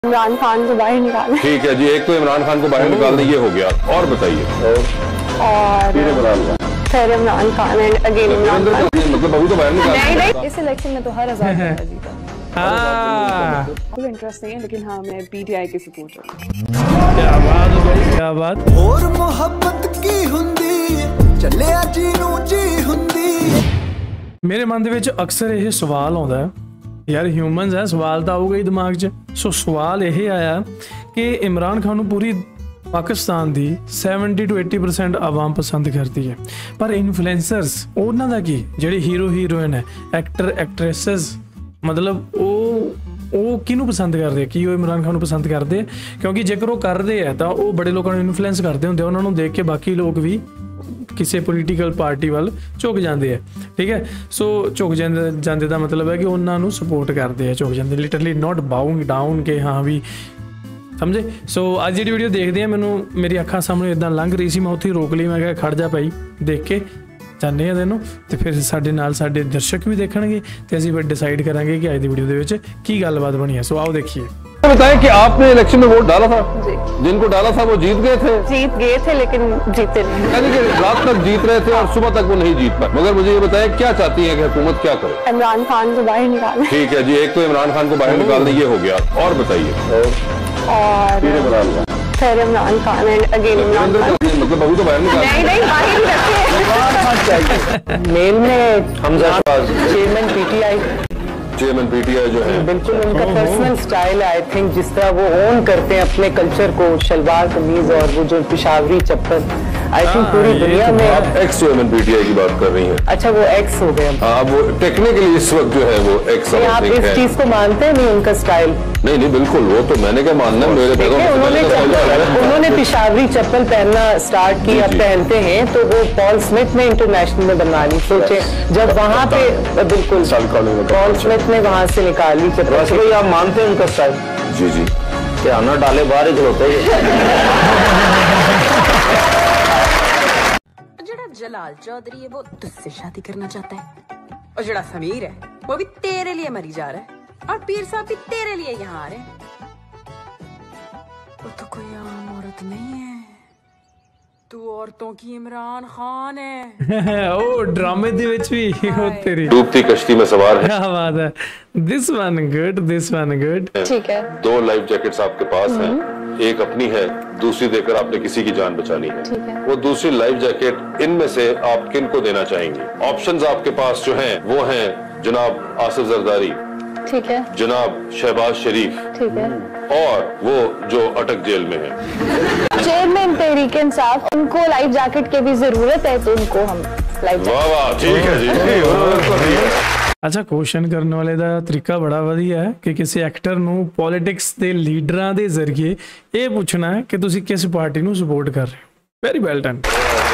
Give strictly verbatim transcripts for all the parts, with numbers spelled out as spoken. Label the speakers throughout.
Speaker 1: इमरान खान को बाहर निकालना।
Speaker 2: ठीक है जी, एक तो इमरान खान को बाहर निकालना ये हो गया, और बताइए।
Speaker 1: और फिर इमरान खान एंड अगेन इमरान खान,
Speaker 2: मतलब अभी तो बाहर निकाल।
Speaker 1: इस इलेक्शन में तो हर आजाद बंदा जीता।
Speaker 3: हाँ,
Speaker 1: कोई इंटरेस्ट नहीं है, लेकिन हाँ मैं पीटीआई की सपोर्टर हूँ।
Speaker 3: क्या बात भाई, क्या बात।
Speaker 4: और मोहब्बत की हुंदी चले जी नू जी हुंदी।
Speaker 3: मेरे मन दे विच अक्सर यह सवाल आउंदा है, यार ह्यूमनस है, सवाल तो आऊगा ही दिमाग च। सो सवाल यह आया कि इमरान खान नूं पूरी पाकिस्तान दी सैवनटी टू एटी परसेंट आवाम पसंद करती है, पर इन्फ्लुएंसर्स उन्हां दा की जिहड़े हीरो हीरोइन है, एक्टर एक्ट्रेसेस, मतलब वो वो किनू पसंद करते कि वो इमरान खान पसंद करते, क्योंकि जेकर वो करते हैं तो वो बड़े लोगों को इन्फ्लुएंस करते होंगे, उन्होंने देख के बाकी लोग भी किसी पोलीटिकल पार्टी वाल झुक जाते हैं। ठीक है, सो झुक जाते का मतलब है कि उन्होंने सपोर्ट करते हैं, झुक जाते, लिटरली नॉट बाउंग डाउन के हाँ भी समझे। सो अज जी वीडियो देखते हैं, मैनू मेरी अखा सामने इदा लंघ रही सी, मैं उत्थे रोक ली, मैं कहा खड़ जा भाई, देख के जाने हैं तेनों, तो फिर साडे नाल साडे दर्शक भी देखेंगे, तो असीं फिर डिसाइड करांगे कि अज दी वीडियो दे विच की गलबात बनी है। सो आओ देखिए।
Speaker 2: बताएं कि आपने इलेक्शन में वोट डाला था
Speaker 1: जी।
Speaker 2: जिनको डाला था वो जीत गए थे?
Speaker 1: जीत गए थे लेकिन जीते नहीं।
Speaker 2: यानी कि रात तक जीत रहे थे और सुबह तक वो नहीं जीत पाए। मगर मुझे ये बताएं क्या चाहती है कि हुकूमत क्या करे?
Speaker 1: इमरान खान को बाहर निकालना।
Speaker 2: ठीक है जी, एक तो इमरान खान को बाहर निकालना ये हो गया, और बताइए।
Speaker 1: और फिर इमरान खान एंड अगेन इमरान खान,
Speaker 2: मतलब अभी तो बाहर निकाल
Speaker 1: नहीं नहीं बाहर ही रखे।
Speaker 4: मेल में हमजा चेयरमैन पीटीआई
Speaker 2: चेयरमैन पीटीआई जो है,
Speaker 4: बिल्कुल उनका पर्सनल स्टाइल है। आई थिंक जिस तरह वो ओन करते हैं अपने कल्चर को, शलवार कमीज और वो जो पिशावरी चप्पल, आई थिंक पूरी दुनिया में।
Speaker 2: आप एक्स चेयरमैन पीटीआई की बात कर रही हैं?
Speaker 4: अच्छा, वो एक्स हो गए।
Speaker 2: हाँ, वो टेक्निकली इस वक्त जो है वो एक्स।
Speaker 4: आप इस चीज को मानते हैं? नहीं, उनका स्टाइल
Speaker 2: नहीं नहीं बिल्कुल, वो तो मैंने क्या मानना है, मेरे
Speaker 4: उन्होंने उन्होंने पिशावरी चप्पल पहनना स्टार्ट की, अब पहनते हैं, तो वो पॉल स्मिथ ने इंटरनेशनल में बनवा ली। सोचे जब वहाँ पे बिल्कुल पॉल स्मिथ ने वहाँ से निकाल ली चप्पल। भाई आप मानते हैं उनका स्टाइल?
Speaker 2: जी जी,
Speaker 4: क्या ना डाले बाहर ही खलोते
Speaker 5: जड़ा जलाल चौधरी है वो तुझसे शादी करना चाहता है, और जड़ा समीर है वो भी तेरे लिए मरी जा रहा है, और पीर साहब भी तेरे लिए यहाँ आ रहे हैं। वो तो कोई आम औरत नहीं है, तू औरतों की इमरान खान है।
Speaker 3: ओ ड्रामे दे विच भी हो तेरी
Speaker 2: डूबती कश्ती में सवार है।
Speaker 3: क्या बात है, this one good, this one good.
Speaker 1: ठीक है,
Speaker 2: दो लाइफ जैकेट्स आपके पास हैं, एक अपनी है, दूसरी देकर आपने किसी की जान बचानी है।
Speaker 1: ठीक है।
Speaker 2: वो दूसरी लाइफ जैकेट इनमें से आप किन को देना चाहेंगे? ऑप्शंस आपके पास जो हैं वो हैं जनाब आसिफ जरदारी,
Speaker 1: ठीक है,
Speaker 2: जनाब शहबाज शरीफ,
Speaker 1: ठीक है,
Speaker 2: और वो जो अटक जेल में है।
Speaker 1: चेयरमैन तहरीक इंसाफ, उनको लाइफ जैकेट की भी जरूरत है, तो उनको हम लाइफ
Speaker 2: वाह वाह, ठीक है जी।
Speaker 3: अच्छा, क्वेश्चन करने वाले का तरीका बड़ा वधिया है कि किसी एक्टर नू पॉलिटिक्स के लीडरां दे जरिए ये पूछना है कि तुसी किस पार्टी नू सपोर्ट कर रहे हो। Very well done.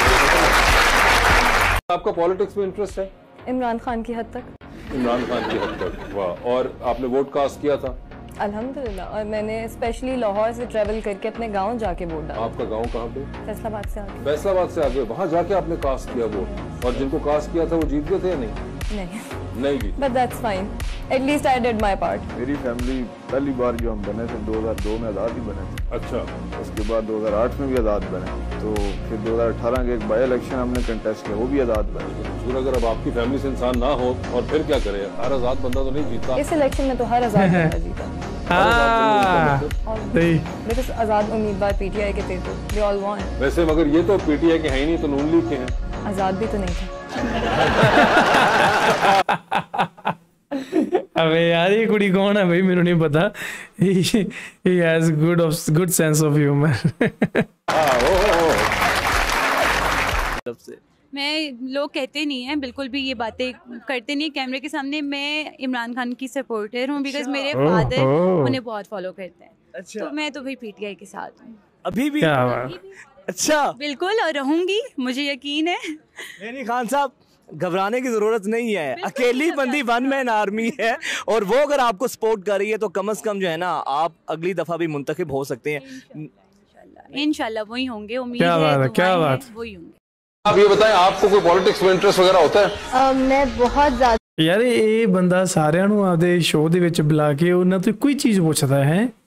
Speaker 2: आपका पॉलिटिक्स में इंटरेस्ट है?
Speaker 1: इमरान खान की हद तक।
Speaker 2: इमरान खान की हद तक, वाह। और आपने वोट कास्ट किया था?
Speaker 1: अल्हम्दुलिल्लाह, और मैंने स्पेशली लाहौर से ट्रैवल करके अपने गांव जाके वोट डाला।
Speaker 2: आपका गांव कहाँ पे?
Speaker 1: फैसलाबाद से आगे।
Speaker 2: फैसलाबाद से आगे, वहाँ जाके आपने कास्ट किया वोट, और जिनको कास्ट किया था वो जीत गए थे या नहीं?
Speaker 1: नहीं
Speaker 2: नहीं जीत।
Speaker 1: But that's fine, at least I did my part.
Speaker 6: मेरी फैमिली पहली बार जो हम बने थे दो हज़ार दो में आज़ाद ही बने थे।
Speaker 2: अच्छा।
Speaker 6: उसके बाद दो हज़ार आठ में भी आज़ाद बने, तो फिर दो हज़ार अठारह के एक बाई इलेक्शन हमने कंटेस्ट किया, वो भी आज़ाद बने।
Speaker 2: फिर अगर अब आपकी फैमिली से इंसान ना हो और फिर क्या करे? हर आज़ाद बंदा तो नहीं जीता।
Speaker 1: इस इलेक्शन में तो हर आजाद बंदा जीता।
Speaker 3: हाँ, सही।
Speaker 1: बिकॉज़ आजाद उम्मीदवार पीटीआई के थे, तो दे ऑल वॉन।
Speaker 2: वैसे मगर ये तो पीटीआई के हैं ही नहीं, तो नून लीग के हैं।
Speaker 1: आजाद भी तो नहीं था।
Speaker 3: अबे यार ये कुड़ी कौन है भाई, मेरे नहीं पता। he has good of good sense of humor।
Speaker 7: मैं, लोग कहते नहीं हैं, बिल्कुल भी ये बातें करते नहीं कैमरे के सामने। मैं इमरान खान की सपोर्टर हूँ, बिकॉज मेरे फादर उन्हें बहुत फॉलो करते हैं। अच्छा। तो मैं तो भाई पीटीआई के साथ हूँ
Speaker 8: अभी भी।
Speaker 3: क्या बात।
Speaker 8: अच्छा,
Speaker 7: बिल्कुल, और रहूंगी, मुझे यकीन है।
Speaker 8: नहीं खान साहब, घबराने की जरूरत नहीं है, अकेली बंदी वन मैन आर्मी है, और वो अगर आपको सपोर्ट कर रही है तो कम से कम जो है ना, आप अगली दफा भी मुंतखब हो सकते हैं।
Speaker 7: इंशाल्लाह वही होंगे, उम्मीद
Speaker 3: क्या बात है, क्या बात,
Speaker 7: वही होंगे।
Speaker 2: आप ये बताएं, आपको कोई पॉलिटिक्स में इंटरेस्ट वगैरह होता है?
Speaker 1: uh, मैं बहुत ज्यादा।
Speaker 3: यार ये बंदा सारिਆਂ ਨੂੰ ਆਪਦੇ शो ਦੇ ਵਿੱਚ ਬੁਲਾ ਕੇ ਉਹਨਾਂ ਤੋਂ ਕੋਈ ਚੀਜ਼ ਪੁੱਛਦਾ ਹੈ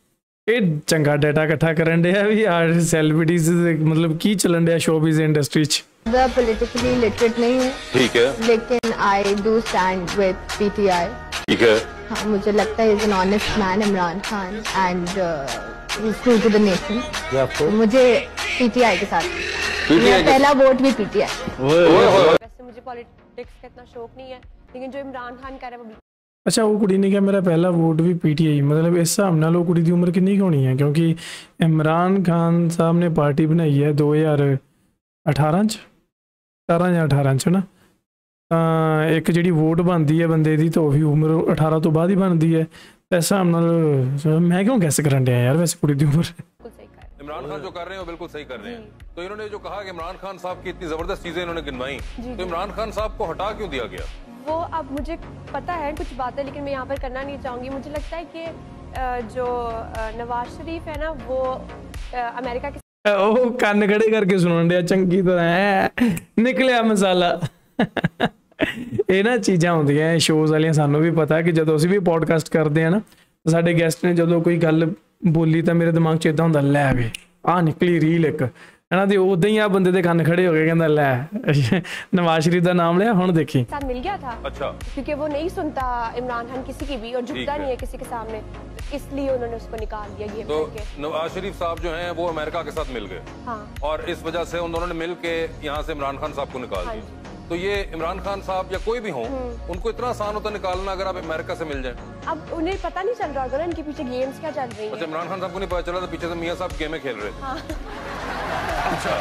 Speaker 3: ਇਹ ਚੰਗਾ ਡਾਟਾ ਇਕੱਠਾ ਕਰਨ ਡਿਆ ਵੀ ਆਰ ਸੈਲੀਬ੍ਰਿਟੀਜ਼ मतलब ਕੀ ਚੱਲਣ ਡਿਆ ਸ਼ੋਬਿਜ਼ ਇੰਡਸਟਰੀ 'ਚ।
Speaker 1: politically literate नहीं हूँ,
Speaker 2: ठीक है,
Speaker 1: लेकिन I do stand with P T I।
Speaker 2: ठीक है,
Speaker 1: हाँ, मुझे लगता है he's an honest man, Imran Khan, and uh, he's true to the nation। तो मुझे P T I के साथ मेरा पहला वोट भी P T I।
Speaker 9: वैसे मुझे पॉलिटिक्स का इतना शौक नहीं है, लेकिन जो इमरान खान कर रहा है वो।
Speaker 3: ਅੱਛਾ ਉਹ ਕੁੜੀ ਨੇ ਕਿਹਾ ਮੇਰਾ ਪਹਿਲਾ vote we P T I, ਮਤਲਬ ਇਸ ਹਿਸਾਬ ਨਾਲ ਉਹ ਕੁੜੀ ਦੀ ਉਮਰ ਕਿੰਨੀ ਕੁ ਹੋਣੀ ਹੈ, ਕਿਉਂਕਿ ਇਮਰਾਨ ਖਾਨ ਸਾਹਿਬ ਨੇ ਪਾਰਟੀ ਬਣਾਈ ਹੈ ਦੋ ਹਜ਼ਾਰ ਅਠਾਰਾਂ 'ਚ, ਸਤਾਰਾਂ ਜਾਂ ਅਠਾਰਾਂ 'ਚ ਨਾ, ਤਾਂ ਇੱਕ ਜਿਹੜੀ ਵੋਟ ਬਣਦੀ ਹੈ ਬੰਦੇ ਦੀ ਤਾਂ ਉਹ ਵੀ ਉਮਰ ਅਠਾਰਾਂ ਤੋਂ ਬਾਅਦ ਹੀ ਬਣਦੀ ਹੈ। ਇਸ ਹਿਸਾਬ ਨਾਲ ਮੈਂ ਕਿਉਂ ਗੈਸ ਕਰਨ ਡਿਆ ਯਾਰ वैसे कुड़ी की उम्र।
Speaker 2: इमरान खान जो कर रहे हैं वो बिल्कुल सही कर रहे हैं। तो इन्होंने जो कहा कि इमरान खान साहब की इतनी जबरदस्त चीजें इन्होंने गिनवाई, तो इमरान खान साहब को हटा क्यों दिया गया?
Speaker 9: वो अब मुझे पता है कुछ बातें, लेकिन मैं यहाँ पर करना नहीं चाहूँगी। मुझे लगता है कि जो नवाज शरीफ है ना वो अमेरिका के
Speaker 3: ਉਹ ਕੰਨ ਖੜੇ ਕਰਕੇ ਸੁਣਨ ਡਿਆ ਚੰਗੀ ਤਰ੍ਹਾਂ ਨਿਕਲਿਆ ਮਸਾਲਾ। ਇਹ ਨਾ ਚੀਜ਼ਾਂ ਹੁੰਦੀਆਂ ਸ਼ੋਜ਼ ਵਾਲੀਆਂ, ਸਾਨੂੰ ਵੀ ਪਤਾ ਕਿ ਜਦੋਂ ਅਸੀਂ ਵੀ ਪੋਡਕਾਸਟ ਕਰਦੇ ਆ ਨਾ ਸਾਡੇ ਗੈਸਟ ਨੇ ਜਦੋਂ ਕੋਈ ਗੱਲ ਬੋਲੀ ਤਾਂ ਮੇਰੇ ਦਿਮਾਗ 'ਚ ਇੱਦਾਂ ਹੁੰਦਾ ਲੈ ਵੇ ਆਹ ਨਿਕਲੀ ਰੀਲ ਇੱਕ है ना, तो उदा ही आ बंदे दे कान खड़े हो गए, कहंदा ले नवाज शरीफ का नाम लिया हुण देखी
Speaker 9: साथ मिल गया था। अच्छा, क्योंकि वो नहीं सुनता इमरान खान किसी की भी और झुकता नहीं है किसी के सामने, इसलिए उन्होंने उसको निकाल दिया गेम
Speaker 2: तो नवाज शरीफ साहब जो हैं वो अमेरिका के साथ मिल गए। हाँ। और इस वजह से उन दोनों ने मिल के यहाँ से इमरान खान साहब को निकाल दिया। तो ये इमरान खान साहब या कोई भी हो उनको इतना आसान होता निकालना अगर आप अमेरिका से मिल जाए।
Speaker 9: अब उन्हें पता नहीं चल रहा होगा ना इनके पीछे गेम्स क्या चल रही हैं।
Speaker 2: अच्छा, इमरान खान साहब को नहीं पता चला तो पीछे से मियां साहब गेमें खेल रहे थे। अच्छा,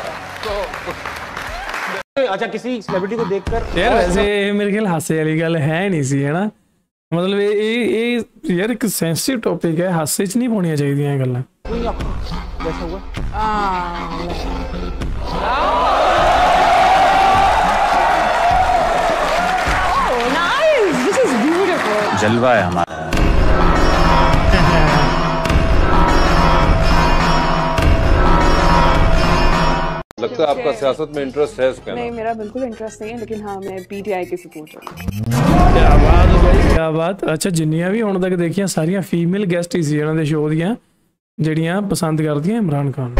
Speaker 2: तो
Speaker 10: अच्छा किसी सेलिब्रिटी को देखकर
Speaker 3: यार वैसे मेरे ख्याल हासे वाली गल है नहीं सी, है ना, मतलब ये यार एक सेंसिटिव टॉपिक है, हासे च नहीं पाउणियां चाहिदियां ये गल्लां।
Speaker 10: कैसा हुआ?
Speaker 11: जलवा है हमारा।
Speaker 2: लगता है आपका सियासत में इंटरेस्ट है इसका?
Speaker 12: नहीं, मेरा बिल्कुल इंटरेस्ट नहीं है, लेकिन हाँ मैं पीटीआई के सपोर्टर हूँ।
Speaker 3: क्या बात भाई, क्या बात। अच्छा, जिन्नियां भी हुण तक देखियां सारियां फीमेल गेस्ट ही सी इन्हां दे शो दियां ਜਿਹੜੀਆਂ पसंद करदियां इमरान खान।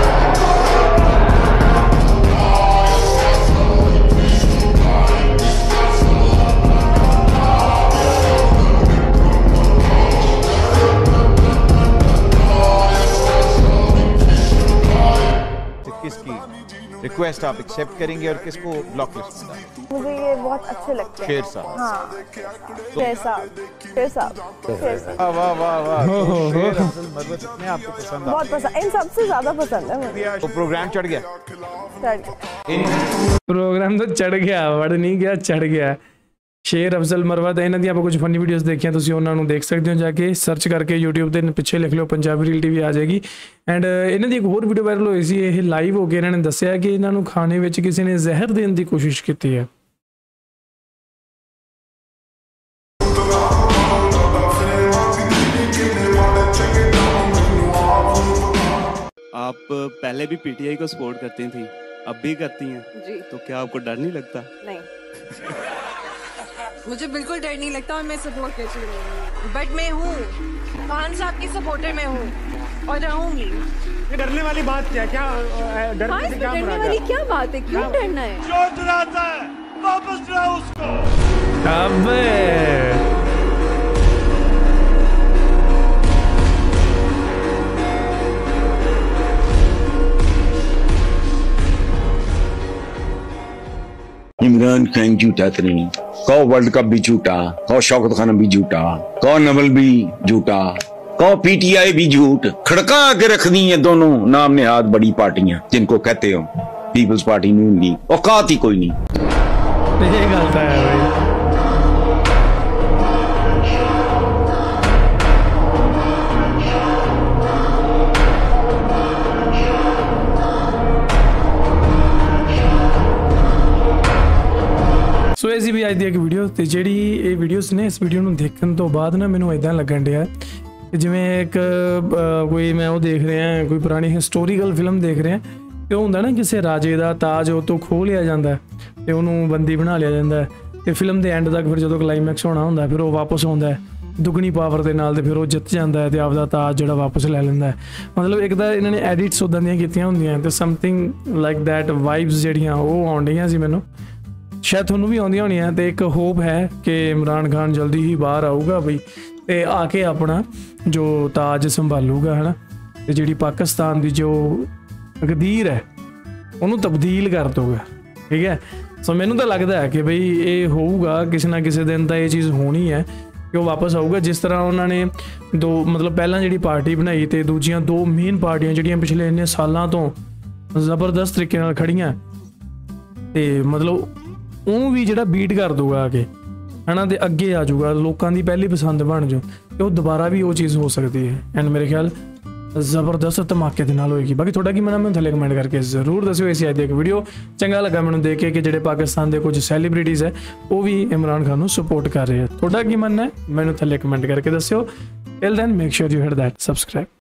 Speaker 10: किसकी रिक्वेस्ट आप एक्सेप्ट करेंगे और किसको ब्लॉक लिस्ट में डालेंगे?
Speaker 1: मुझे ये बहुत अच्छे लगते हैं।
Speaker 10: शेर साहब।
Speaker 1: हाँ, शेर साहब, शेर साहब, शेर साहब।
Speaker 10: वाह वाह वाह, तो शेर अफजल मरवत इतने आपको पसंद?
Speaker 1: बहुत पसंद, इन सबसे ज्यादा पसंद है मुझे।
Speaker 10: तो प्रोग्राम चढ़ गया?
Speaker 1: चढ़ गया।
Speaker 3: प्रोग्राम तो चढ़ गया, वड़ नहीं गया, चढ़ गया। शेर अफजल मरवत इन्हां दी आप कुछ फनी वीडियोस देखियां तुसीं उन्हां नूं देख सकते हो, जाके सर्च करके यूट्यूब ते पिछे लिख लो पंजाबी रील टीवी आ जाएगी। एंड इन्हां दी एक होर वीडियो वायरल होई सी, ये लाइव हो के इन्हां ने दस्सिया कि इन्हां नूं खाने विच किसी ने जहर देने की कोशिश की है।
Speaker 13: आप पहले भी पीटीआई को सपोर्ट करती थी, अब भी करती हैं जी, तो क्या आपको डर नहीं लगता?
Speaker 12: नहीं
Speaker 5: मुझे बिल्कुल डर नहीं लगता और मैं सपोर्ट करती हूँ, बट मैं हूँ खान साहब की सपोर्टर में हूँ और रहूंगी।
Speaker 10: डरने वाली बात क्या क्या डर
Speaker 12: हाँ,
Speaker 10: से क्या
Speaker 12: डरने वाली क्या बात है, क्यों डरना है?
Speaker 10: जो डराता है वापस डराओ उसको।
Speaker 3: अबे
Speaker 14: इमरान खान झूठा तो नहीं, कहो वर्ल्ड कप भी झूठा, कहो शौकत खान भी झूठा, कहो नवल भी झूठा, कहो पीटीआई भी झूठ। खड़का के रख दी है दोनों नाम ने हाथ बड़ी पार्टियां जिनको कहते हो पीपल्स पार्टी नून लीग, औकात ही कोई नहीं।
Speaker 3: ये गलत है भाई। ਸੋ ਇਹ ਸੀ ਵੀ ਅੱਜ ਦੀ ਇੱਕ ਵੀਡੀਓ, ਤੇ ਜਿਹੜੀ ਇਹ ਵੀਡੀਓਸ ਨੇ ਇਸ ਵੀਡੀਓ ਨੂੰ ਦੇਖਣ ਤੋਂ ਬਾਅਦ ਨਾ ਮੈਨੂੰ ਇਦਾਂ ਲੱਗਣ ਡਿਆ ਕਿ ਜਿਵੇਂ ਇੱਕ ਕੋਈ ਮੈਂ ਉਹ ਦੇਖ ਰਿਹਾ ਕੋਈ ਪੁਰਾਣੀ ਹਿਸਟੋਰੀਕਲ ਫਿਲਮ ਦੇਖ ਰਿਹਾ, ਤੇ ਉਹ ਹੁੰਦਾ ਨਾ ਕਿਸੇ ਰਾਜੇ ਦਾ ਤਾਜ ਉਹ ਤੋਂ ਖੋਹ ਲਿਆ ਜਾਂਦਾ ਤੇ ਉਹਨੂੰ ਬੰਦੀ ਬਣਾ ਲਿਆ ਜਾਂਦਾ, ਤੇ ਫਿਲਮ ਦੇ ਐਂਡ ਤੱਕ ਫਿਰ ਜਦੋਂ ਕਲਾਈਮੈਕਸ ਹੋਣਾ ਹੁੰਦਾ ਫਿਰ ਉਹ ਵਾਪਸ ਆਉਂਦਾ ਦੁੱਗਣੀ ਪਾਵਰ ਦੇ ਨਾਲ, ਤੇ ਫਿਰ ਉਹ ਜਿੱਤ ਜਾਂਦਾ ਹੈ ਤੇ ਆਪਦਾ ਤਾਜ ਜਿਹੜਾ ਵਾਪਸ ਲੈ ਲੈਂਦਾ ਹੈ। ਮਤਲਬ ਇੱਕ ਤਾਂ ਇਹਨਾਂ ਨੇ ਐਡਿਟਸ ਉੱਦਾਂ ਦੀਆਂ ਕੀਤੀਆਂ ਹੁੰਦੀਆਂ ਤੇ ਸਮਥਿੰਗ ਲਾਈਕ ਦੈਟ ਵਾਈਬਸ ਜਿਹੜੀਆਂ ਉਹ ਆਉਂਦੀਆਂ ਸੀ ਮੈਨੂੰ, ਸ਼ਾਇਦ ਤੁਹਾਨੂੰ ਵੀ ਆਉਂਦੀਆਂ ਹੋਣੀਆਂ। ਤੇ ਇੱਕ ਹੋਪ ਹੈ ਕਿ ਇਮਰਾਨ ਖਾਨ ਜਲਦੀ ਹੀ ਬਾਹਰ ਆਊਗਾ ਬਈ, ਤੇ ਆ ਕੇ ਆਪਣਾ ਜੋ ਤਾਜ ਸੰਭਾਲੂਗਾ, ਹੈ ਨਾ, ਤੇ ਜਿਹੜੀ ਪਾਕਿਸਤਾਨ ਦੀ ਜੋ ਤਕਦੀਰ ਹੈ ਉਹਨੂੰ ਤਬਦੀਲ ਕਰ ਦਊਗਾ। ਠੀਕ ਹੈ, ਸੋ ਮੈਨੂੰ ਤਾਂ ਲੱਗਦਾ ਹੈ ਕਿ ਬਈ ਇਹ ਹੋਊਗਾ ਕਿਸੇ ਨਾ ਕਿਸੇ ਦਿਨ ਤਾਂ ਇਹ ਚੀਜ਼ ਹੋਣੀ ਹੈ ਕਿ ਉਹ ਵਾਪਸ ਆਊਗਾ। ਜਿਸ ਤਰ੍ਹਾਂ ਉਹਨਾਂ ਨੇ ਦੋ ਮਤਲਬ ਪਹਿਲਾਂ ਜਿਹੜੀ ਪਾਰਟੀ ਬਣਾਈ ਤੇ ਦੂਜੀਆਂ ਦੋ ਮੇਨ ਪਾਰਟੀਆਂ ਜਿਹੜੀਆਂ ਪਿਛਲੇ ਇੰਨੇ ਸਾਲਾਂ ਤੋਂ ਜ਼ਬਰਦਸਤ ਤਰੀਕੇ ਨਾਲ ਖੜੀਆਂ, ਤੇ ਮਤਲਬ ਉਹਨੂੰ ਵੀ ਜਿਹੜਾ ਬੀਟ ਕਰ ਦੂਗਾ ਆ ਕੇ, ਹੈ ਨਾ, ਤੇ ਅੱਗੇ ਆ ਜਾਊਗਾ, ਲੋਕਾਂ ਦੀ ਪਹਿਲੀ ਪਸੰਦ ਬਣ ਜਾਊ, ਤੇ ਉਹ ਦੁਬਾਰਾ ਵੀ ਉਹ ਚੀਜ਼ ਹੋ ਸਕਦੀ ਹੈ। ਐਂਡ ਮੇਰੇ ਖਿਆਲ ਜ਼ਬਰਦਸਤ ਧਮਾਕੇ ਦੇ ਨਾਲ ਹੋਏਗੀ। ਬਾਕੀ ਤੁਹਾਡਾ ਕੀ ਮਨ ਹੈ ਮੈਨੂੰ ਥੱਲੇ ਕਮੈਂਟ ਕਰਕੇ ਜ਼ਰੂਰ ਦੱਸਿਓ। ਇਸ ਅੱਜ ਦੀ ਇੱਕ ਵੀਡੀਓ ਚੰਗਾ ਲੱਗਾ ਮੈਨੂੰ ਦੇਖ ਕੇ ਕਿ ਜਿਹੜੇ ਪਾਕਿਸਤਾਨ ਦੇ ਕੁਝ ਸੈਲੀਬ੍ਰਿਟੀਜ਼ ਹੈ ਉਹ ਵੀ ਇਮਰਾਨ ਖਾਨ ਨੂੰ ਸਪੋਰਟ ਕਰ ਰਹੇ ਆ। ਤੁਹਾਡਾ ਕੀ ਮਨ ਹੈ ਮੈਨੂੰ ਥੱਲੇ ਕਮੈਂਟ ਕਰਕੇ ਦੱਸਿਓ। Till then make sure you hit that subscribe.